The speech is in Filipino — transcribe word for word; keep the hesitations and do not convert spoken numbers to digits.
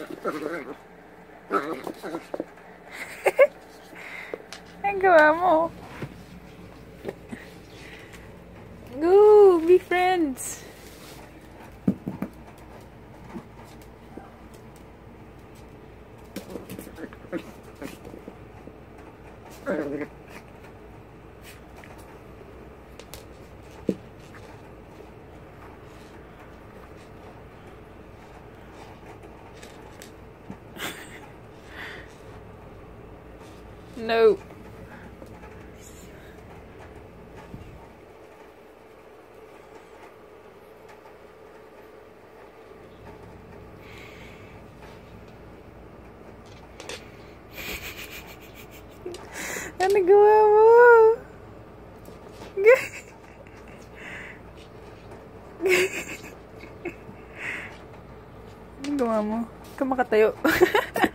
Ang gawa mo. Go! Be friends! No. Ano gawa mo? Ano gawa mo? Huwag ka makatayo.